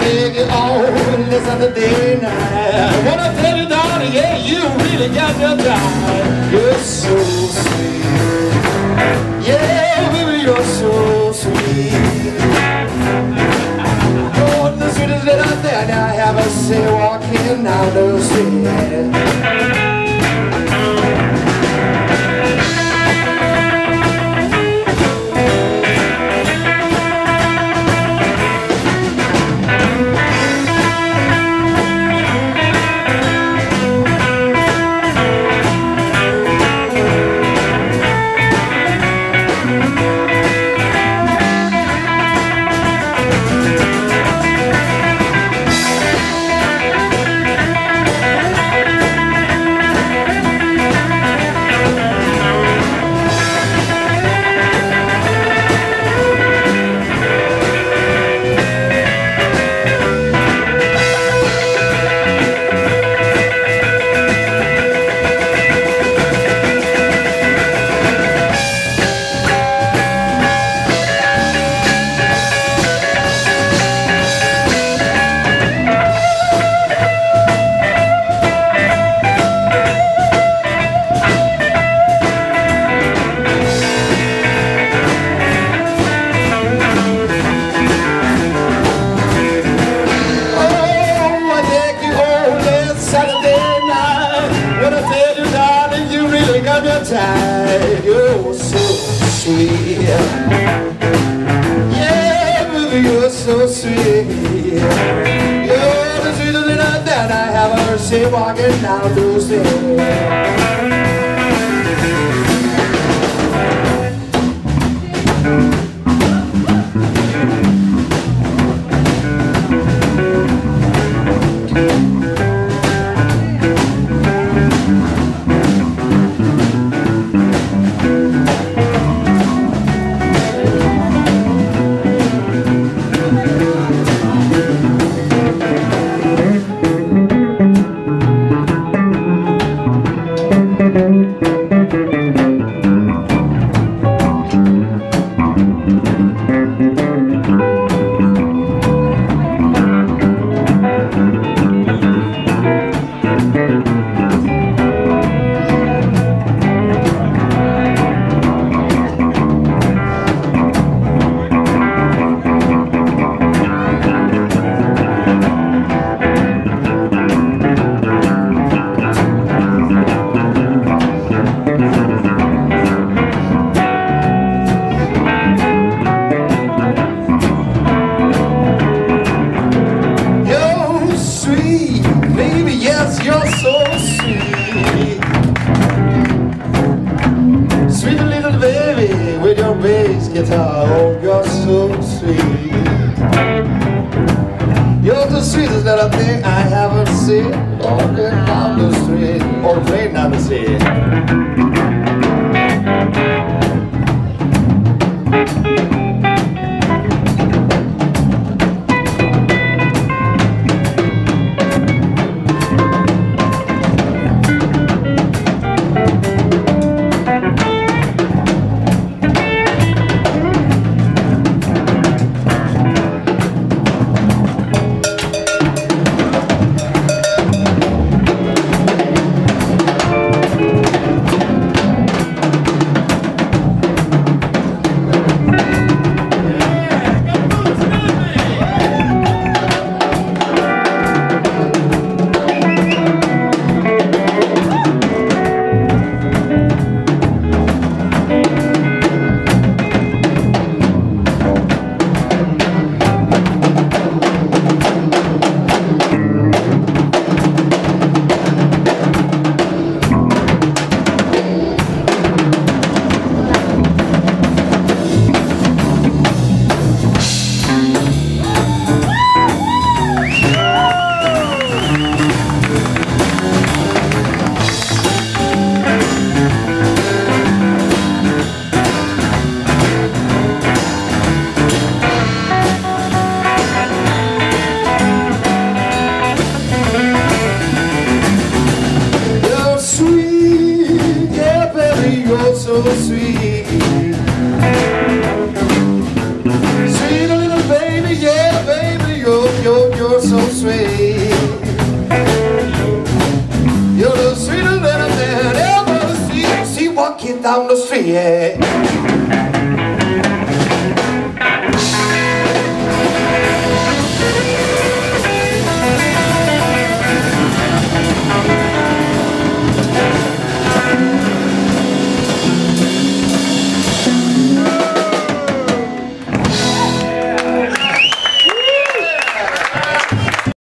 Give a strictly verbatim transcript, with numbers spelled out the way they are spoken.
dig it on, listen to day and night. When I tell you, darling, yeah, you really got me down. You're so sweet. Yeah, baby, you're so sweet. Oh, the sweetest little thing I ever see walking down the street. You're so sweet. Yeah, baby, you're so sweet. You're the sweetest little that I have ever seen walking down those stairs. You're so sweet. Sweet little baby with your bass guitar. Oh, you're so sweet. You're the sweetest little thing I ever seen. Walking down the street or playing down the street.